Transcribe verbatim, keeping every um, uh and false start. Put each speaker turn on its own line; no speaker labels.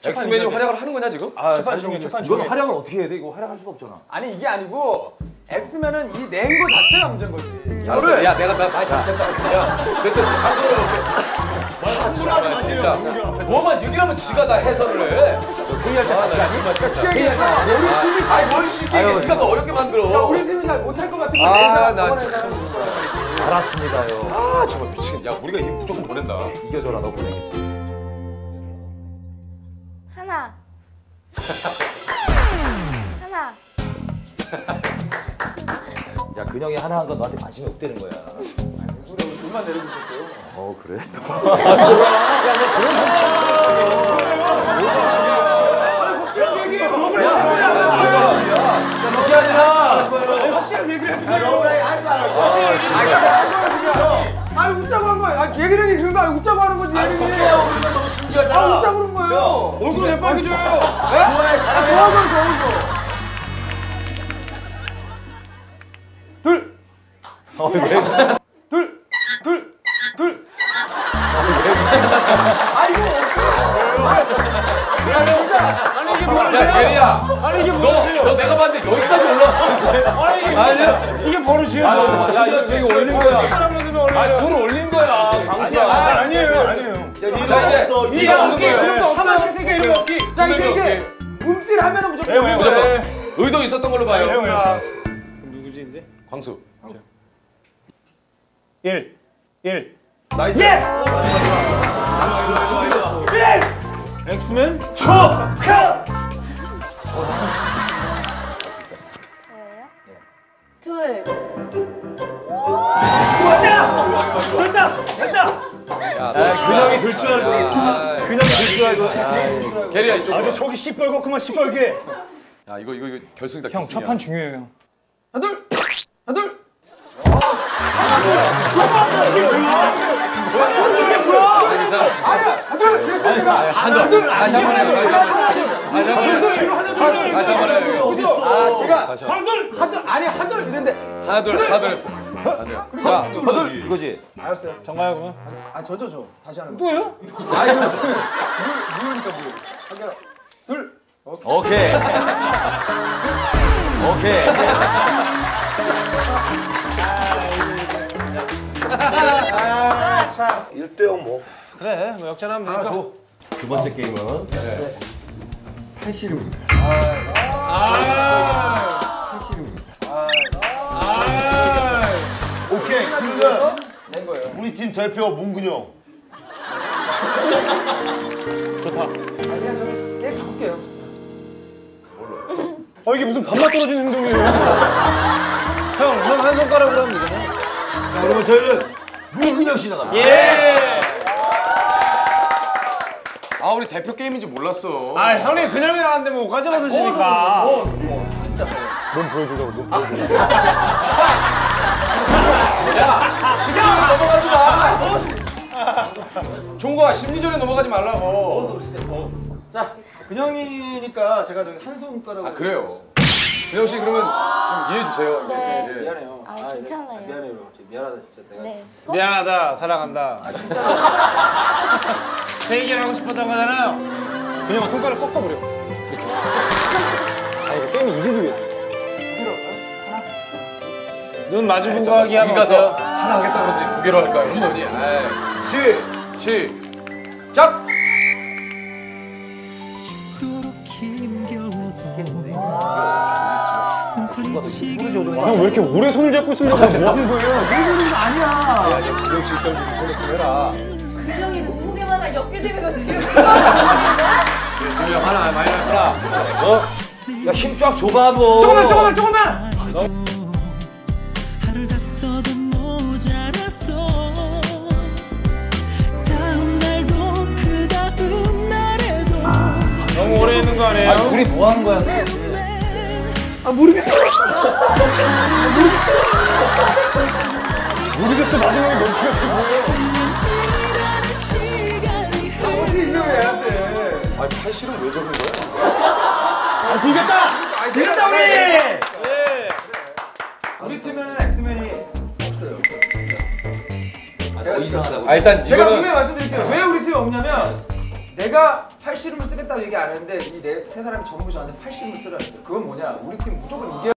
엑스맨이 활약을 하는 거냐 지금?
아, 재판 중에 재판 중에.
이건 활약을 어떻게 해야 돼? 이거 활약할 수가 없잖아.
아니 이게 아니고 엑스맨은 이 낸 거 자체가 문제인 거지.
이거를 야 내가 많이 잘못했다고 그냥 됐어 장소를 이렇게 진짜 뭐만 얘기하면 지가 다 해설을 해. 회의할 때 같이 아니? 회의할 때 같이. 아니 뭘 쉽게 얘기해. 지가 더 어렵게 만들어.
우리 팀이 잘 못할 것 같은 거
아나 참.
알았습니다,요.
아 정말 미치겠네. 야 우리가 이 무조건 보낸다.
이겨줘라, 너 보내겠지.
하나. 하나.
야, 근영이 하나 한 건 너한테 관심이 없다는 거야.
눈만 내리고 있었어요.
어, 그래? 또.
그게 아니라
확실한 얘기를 해주세요. 아니 웃자고 한 거야. 아 얘기를 그런 거 아니 웃자고 하는 거지.
아니 걱정해요. 그러면 너무 신기하잖아.
아 웃자고 그런 거예요.
얼굴 왜 빨개져요?
좋아해, 사랑해. 좋아하고 좋아하고. 둘.
어, 왜?
둘. 둘. 둘. 아이고.
아니 이게 뭐야? 야 예리야. 아니 이게 뭐야? 너 내가 봤는데 여기까지 올라왔어. 아니 이게 아니야. 이게 버릇이야. 야 이거 여기 올린 거야. 아 둘 올린 거야. 강수야.
아니에요, 아니에요.
자 이제
이 어깨 그럼도 하나씩 세게 이렇게 어깨. 자 이게 이게 움찔하면은 무조건 올린
무조건
거예요.
의도 있었던 걸로 봐요.
그럼
누구지 이제? 광수.
일. 일.
나이스.
예스! 엑스맨 초! 크로스!
저예요? 둘.
됐다! 됐다!
근영이 들 줄 알고. 근영이 들 줄 알고.
게리야 이쪽.
아주 속이 시뻘겋구만 시뻘게.
야 이거 이거 이거 결승이다.
형
결승이야.
사판 중요해요. 하나 둘! 하나 둘! 이게 뭐야? 아니야! 하나 둘!
하나 둘. 다시 한번 해. 다시 한번 해. 다시 한번 해.
아 제가
다시
하나 둘! 하나 둘! 아니 하나 둘! 이랬는데
하나 둘 하나 둘 했어. 하나 둘. 자
허들 이거지.
알았어요.
정가요 그러면?
아 저죠 저. 다시 하는 거.
또요?
아니 뭐 누구니까 뭐. 하나 둘!
오케이. 오케이.
일 대 영 뭐.
그래 뭐 역전하면
하나
되니까.
줘.
두 번째 게임은 팔씨름입니다.
오케이. 그러면
낸 거예요.
우리 팀 대표 문근영.
아니야 저기 게임 바꿀게요.
아 이게 무슨 밥맛 떨어지는 행동이에요? 형, 형 한 손가락으로 하면 되잖아.
자 그러면 저희는 문근영 씨 나갑니다.
예.
아 우리 대표 게임인지 몰랐어.
아 형님 그냥이 나왔는데 뭐 오까지 받으시니까.
넌 보여주려고 넌 보여주려고.
심리전에 넘어가지 마. 종거야 심리전에 넘어가지 말라고.
자, 근영이니까 제가 저기 한 손가락으로.
아 그래요. 근영 씨 그러면 좀 이해해 주세요.
네.
예.
미안해요.
아, 괜찮아요.
미안해요. 미안하다 진짜 내가.
네.
미안하다, 사랑한다. 아 진짜. 그 얘기를 하고 싶었던 거잖아요.
그냥 손가락 꺾어버려. 이렇게. 아 이거 게임이 이기기 위해.
눈 마주보고 하기 하면
거기 가서
어때요?
하나 하겠다고 그러지 두 개로 할까 이런 거니. 시 시작.
형 왜 이렇게 오래 손을 잡고 있으려고 뭐 하는 거예요?
야 이제 근영 씨 일단 좀 보냈으면 해라.
근영이 몸무게만 한 엮게 되면서 지금 수학을
지금 하나 많이 났구나.
어? 야, 힘 쫙 줘봐 뭐.
조금만 조금만 조금만.
하루를 다 써도 모자랐어. 다음 날도 그 다음 날에도
너무 오래 있는 거 아니에요?
아, 둘이 뭐 하는 거야?
아 모르겠어.
모르겠어 마지막에 멈춰야
어디 있는 왜 얘한테?
아 팔씨름 왜 적은 거야?
아 이겼다. 아 이겼다 우리.
돼.
우리 팀에는 엑스맨이 없어요. 아, 더 이상하다고.
아 일단
제가
이거는
분명히 말씀드릴게요. 왜 우리 팀이 없냐면 내가 팔씨름을 쓰겠다고 얘기 안 했는데 이 네 세 사람이 전부 저한테 팔씨름을 쓰라 했어요. 그건 뭐냐? 우리 팀 무조건 이겨.